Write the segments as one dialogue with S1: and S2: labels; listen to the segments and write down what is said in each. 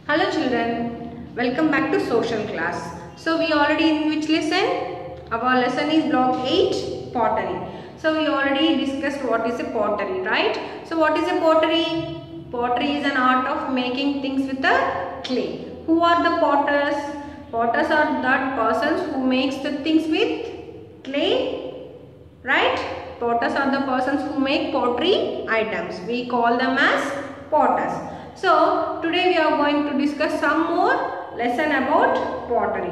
S1: Hello children, welcome back to social class. So we already in which lesson? Our lesson is block 8, pottery. So we already discussed what is a pottery, right? So what is a pottery? Pottery is an art of making things with a clay. Who are the potters? Potters are that persons who makes the things with clay, right? Potters are the persons who make pottery items. We call them as potters. So today we are going to discuss some more lesson about pottery.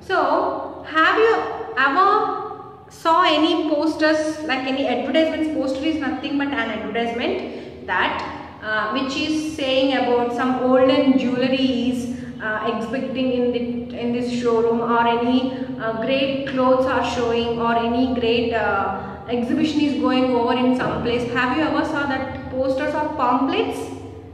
S1: So have you ever saw any posters, like any advertisements? Poster is nothing but an advertisement that which is saying about some olden jewelry is exhibiting in this showroom, or any great clothes are showing, or any great exhibition is going over in some place. Have you ever saw that posters or pamphlets?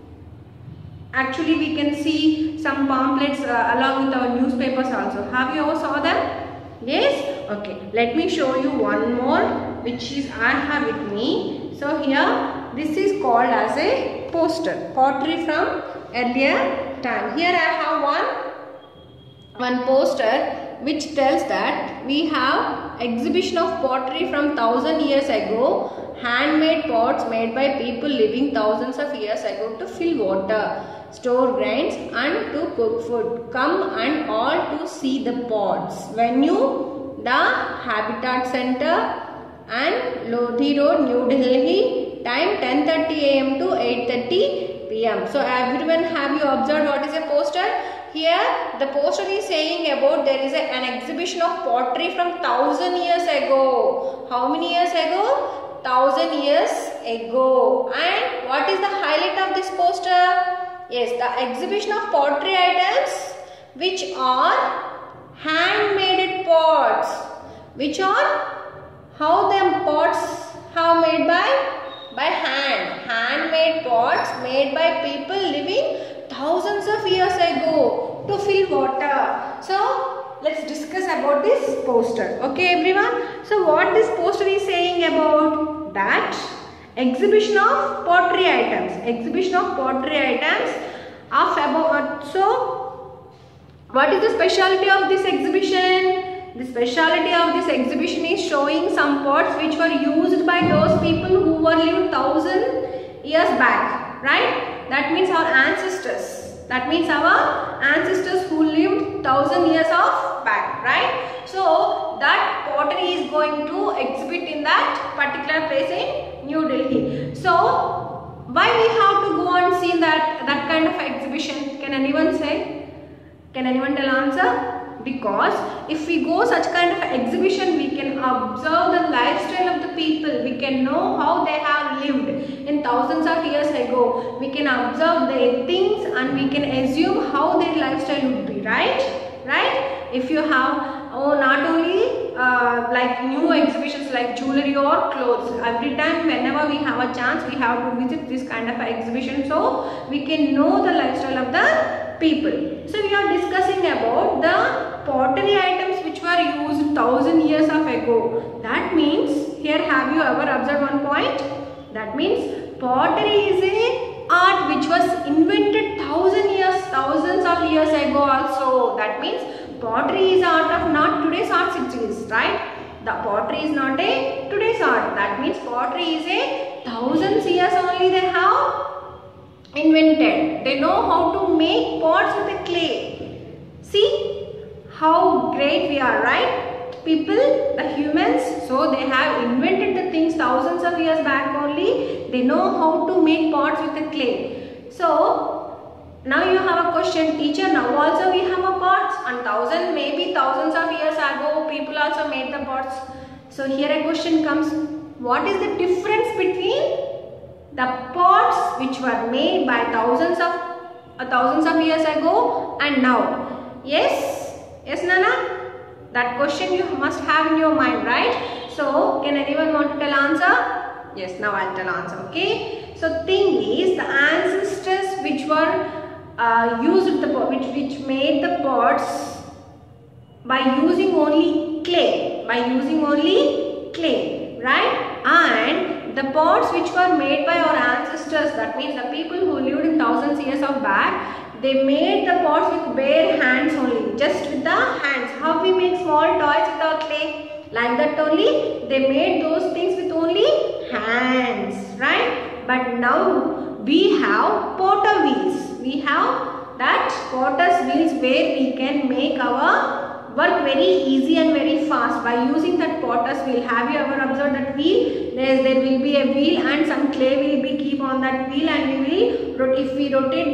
S1: Actually, we can see some pamphlets along with our newspapers also. Have you ever saw them? Yes? Okay. Let me show you one more, which is I have with me. So here, this is called as a poster. Pottery from earlier time. Here I have one poster which tells that we have exhibition of pottery from 1000 years ago. Handmade pots made by people living thousands of years ago to fill water, store grains and to cook food. Come and all to see the pots. Venue, the Habitat Center and Lodhi Road, New Delhi. Time 10:30 AM to 8:30 PM. So everyone, have you observed what is a poster? Here the poster is saying about there is an exhibition of pottery from 1000 years ago. How many years ago? 1000 years ago. And what is the highlight of this poster? Yes, the exhibition of pottery items which are handmade pots. Which are how them pots have made by hand. Handmade pots made by people living thousands of years ago to fill water. So let's discuss about this poster. Okay everyone. So what this poster is saying about that? Exhibition of pottery items. Exhibition of pottery items of about. So what is the specialty of this exhibition? The specialty of this exhibition is showing some pots which were used by those people who were lived 1000 years back, right? That means our ancestors. That means our ancestors who lived 1000 years of back, right? So that pottery is going to exhibit in that particular place in New Delhi. So why we have to go and see that kind of exhibition? Can anyone say? Can anyone tell answer? Because if we go such kind of exhibition, we can observe the lifestyle of the people. We can know how they have lived in thousands of years ago. We can observe their things and we can assume how their lifestyle would be, right? Right? If you have not only like new exhibitions like jewelry or clothes, every time whenever we have a chance, we have to visit this kind of exhibition, so we can know the lifestyle of the people. So we are discussing about the pottery items which were used 1000 years of ago. That means, here have you ever observed one point? That means pottery is a art which was invented thousands of years ago also. That means pottery is art of not today's art it is, right? The pottery is not a today's art. That means pottery is a thousands years only they have invented. They know how to make pots with the clay. See how great we are, right? People, the humans, so they have invented the things thousands of years back only. They know how to make pots with the clay. So now you have a question, teacher, now also we have a pots, and maybe thousands of years ago people also made the pots. So here a question comes, what is the difference between the pots which were made by thousands of years ago and now? Yes? Yes, Nana? That question you must have in your mind, right? So can anyone want to tell answer? Yes, now I'll tell answer. Okay. So thing is, the ancestors which were used which made the pots by using only clay, right? And the pots which were made by our ancestors, that means the people who lived in thousands years of back, they made the pots with bare hands only, just with the hands. How we make small toys with our clay? Like that only, they made those things with only hands, right? But now we have potter wheels. We have that potter's wheels where we can make our work very easy and very fast by using that potter's wheel. Have you ever observed that wheel? There will be a wheel and some clay will be keep on that wheel, and we will, if we rotate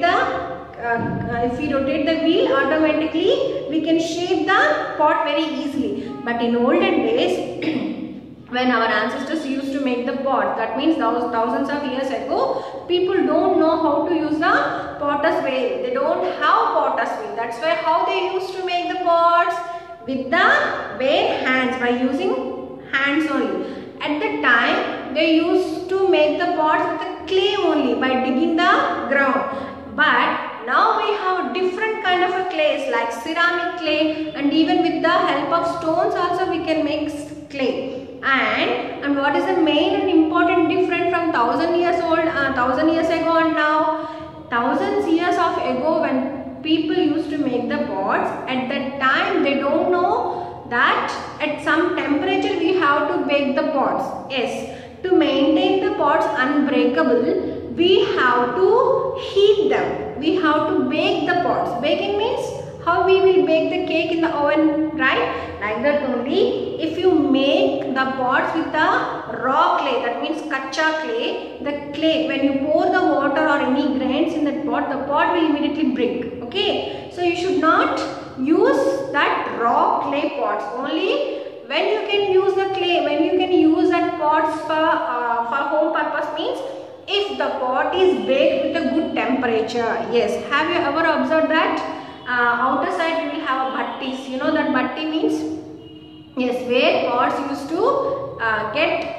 S1: the wheel, automatically we can shape the pot very easily. But in olden days, when our ancestors used to make the pot, that means thousands of years ago, people don't know how to use the potter's wheel. They don't have potter's wheel. That's why how they used to make the pots with the bare hands, by using hands only. At the time, they used to make the pots with the clay only, by digging the ground. But now we have different kind of a clays like ceramic clay, and even with the help of stones also we can make clay. And what is the main and important difference from 1000 years ago and now? Thousands years of ago, when people used to make the pots, at that time they don't know that at some temperature we have to bake the pots. Yes, to maintain the pots unbreakable, we have to heat them. We have to bake the pots. Baking means how we will bake the cake in the oven, right? Like that only. If you make the pots with the raw clay, that means kacha clay, the clay, when you pour the water or any grains in that pot, the pot will immediately break. Okay, so you should not use that raw clay pots. Only when you can use the clay, when you can use that pots for home purpose, means if the pot is baked with a good temperature. Yes, have you ever observed that? Outer side we will have a bhattis. You know that bhatti means? Yes, where pots used to get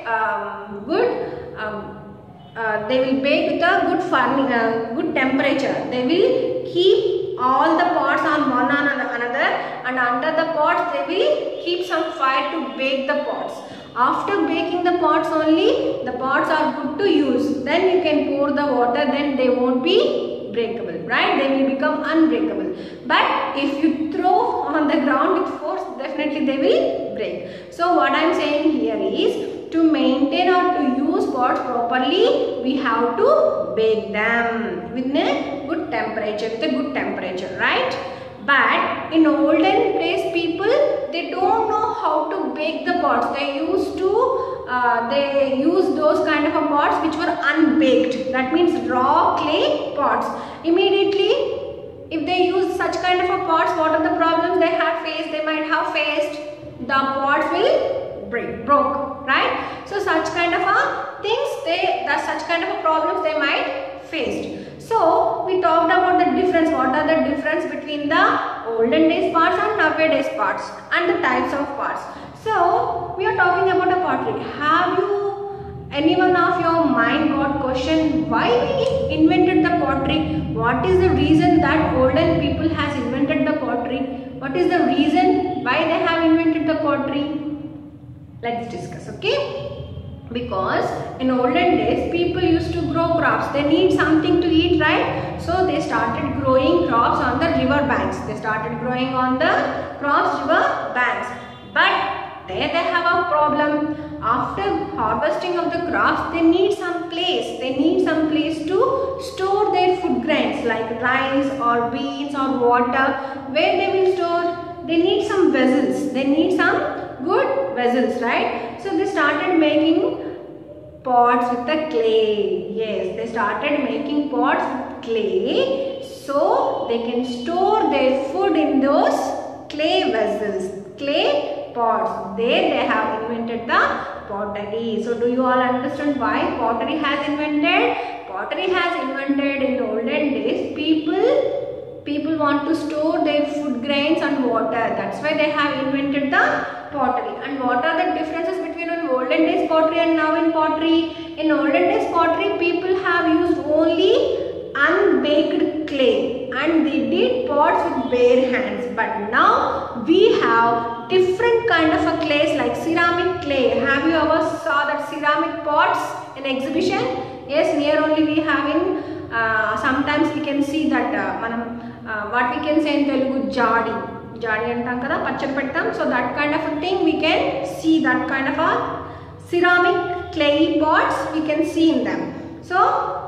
S1: good. They will bake with a good temperature. They will keep all the pots on one another, and under the pots they will keep some fire to bake the pots. After baking the pots only, the pots are good to use. Then you can pour the water, then they won't be breakable, right? They will become unbreakable. But if you throw on the ground with force, definitely they will break. So what I am saying here is, to maintain or to use pots properly, we have to bake them with a good temperature, right? But in olden days, people, they don't know how to bake the pots. They used those kind of a pots which were unbaked. That means raw clay pots. Immediately, if they use such kind of a pots, what are the problems they might have faced? The pots will broke, right? So such kind of a such kind of a problems they might faced. So we talked about the difference. What are the difference between the olden days pots and nowadays pots, and the types of pots. So we are talking about a pottery. Have you anyone of your mind got question why we invented the pottery? What is the reason that olden people has invented the pottery? What is the reason why they have invented the pottery? Let's discuss, okay? Because in olden days, people used to grow crops. They need something to eat, right? So they started growing crops on the river banks. They started growing on the crops river banks. But there they have a problem. After harvesting of the crops, they need some place. They need some place to store their food grains like rice or beans or water. Where they will store? They need some vessels. They need some good vessels, right? So they started making pots with the clay. Yes, they started making pots with clay so they can store their food in those clay vessels, clay pots. There they have invented the pottery. So do you all understand why pottery has invented? Pottery has invented in the olden days. People want to store their food grains and water. That's why they have invented the pottery. And what are the differences between an olden days pottery and now in pottery? In olden days pottery, people have used only unbaked clay and they did pots with bare hands. But now we have different kind of a clays like ceramic clay. Have you ever saw that ceramic pots in exhibition? Yes, here only we have in some sometimes we can see that what we can say in Telugu, jadi antam kada, pachadi pettam. So that kind of a thing we can see, that kind of a ceramic clay pots we can see in them. So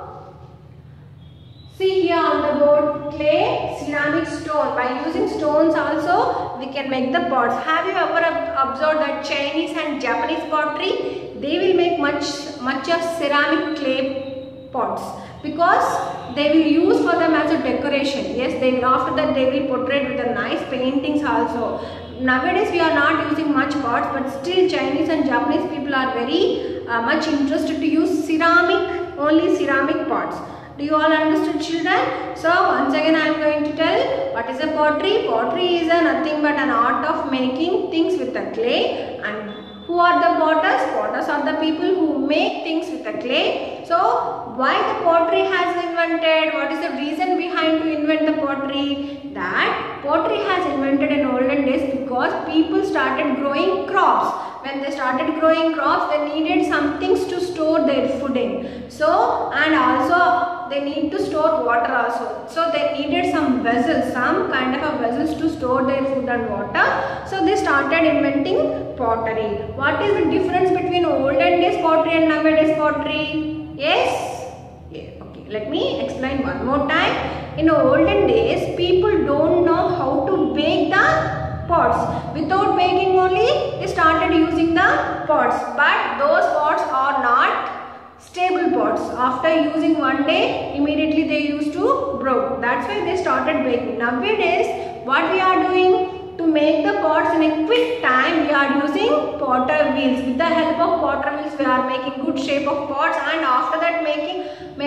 S1: see here on the board, clay, ceramic, stone. By using stones also we can make the pots. Have you ever observed that Chinese and Japanese pottery, they will make much of ceramic clay pots, because they will use for them as a decoration. Yes, they will, after that they will portray with the nice paintings also. Nowadays we are not using much pots, but still Chinese and Japanese people are very much interested to use only ceramic pots. Do you all understood, children? So once again I am going to tell what is a pottery. Pottery is nothing but an art of making things with the clay. And who are the potters? Potters are the people who make things with the clay. So why the pottery has invented? What is the reason behind to invent the pottery? That pottery has invented in olden days because people started growing crops. When they started growing crops, they needed some things to store their food in. So, and also they need to store water also. So they needed some vessels, some kind of a vessels to store their food and water. So they started inventing pottery. What is the difference between olden days pottery and nowadays pottery? Yes? Yeah. Okay, let me explain one more time. In olden days, people don't know how to bake the pots. Without baking only, they started using the pots. But those pots are not stable pots. After using one day, immediately they used to break. That's why they started baking. Nowadays, what we are doing to make the pots in a quick time, we are using potter wheels. With the help of potter wheels, we are making good shape of pots, and after that making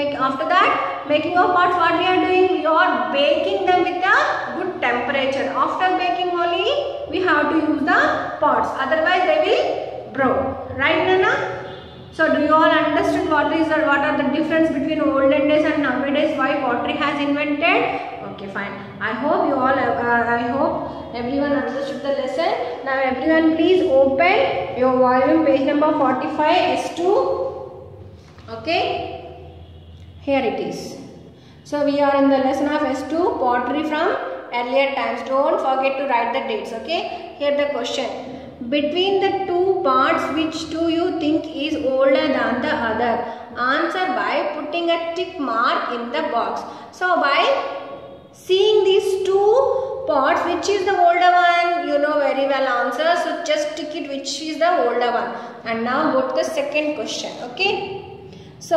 S1: of pots, what we are doing? We are baking them with a good temperature. After baking only, we have to use the pots. Otherwise, they will break. Right, Nana? So do you all understood what are the difference between olden days and nowadays, why pottery has invented? Okay, fine. I hope everyone understood the lesson. Now everyone please open your volume, page number 45, S2. Okay, here it is. So we are in the lesson of S2, pottery from earlier times. Don't forget to write the dates. Okay, here the question. Between the two parts, which two you think is older than the other? Answer by putting a tick mark in the box. So by seeing these two parts, which is the older one? You know very well answer. So just tick it which is the older one. And now go to the second question. Okay. So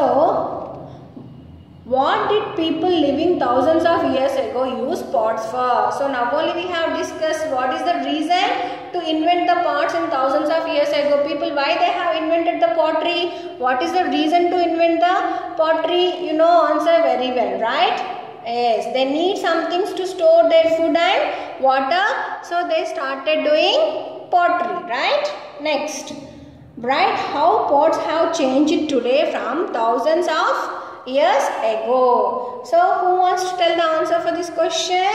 S1: what did people living thousands of years ago use pots for? So now only we have discussed what is the reason to invent the pots in thousands of years ago. People, why they have invented the pottery? What is the reason to invent the pottery? You know answer very well, right? Yes, they need some things to store their food and water. So they started doing pottery, right? Next, write how pots have changed today from thousands of years ago. So who wants to tell the answer for this question?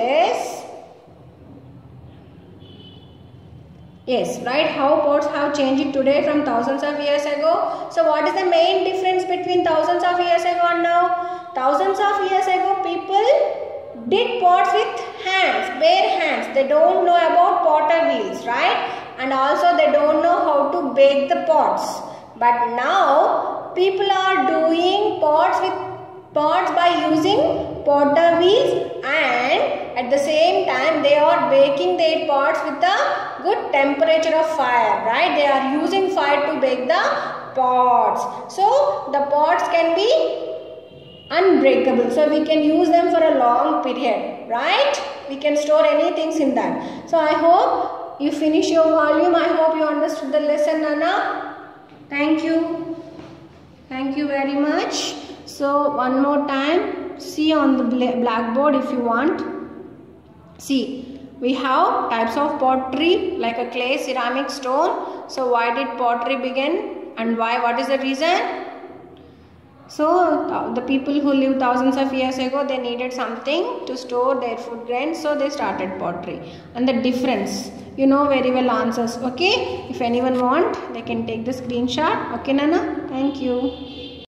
S1: Yes, right. How pots have changed today from thousands of years ago. So what is the main difference between thousands of years ago and now? Thousands of years ago people did pots with hands, bare hands. They don't know about potter wheels, right? And also they don't know how to bake the pots. But now people are doing pots by using potter wheels, and at the same time they are baking their pots with a good temperature of fire, right? They are using fire to bake the pots. So the pots can be unbreakable, so we can use them for a long period, right? We can store any things in that. So I hope you finish your volume. I hope you understood the lesson, Nana. Thank you. Thank you very much. So one more time, see on the blackboard if you want. See, we have types of pottery like a clay, ceramic, stone. So why did pottery begin and why? What is the reason? So the people who lived thousands of years ago, they needed something to store their food grains, so they started pottery. And the difference, you know very well answers. Okay, if anyone want, they can take the screenshot. Okay, Nana, thank you.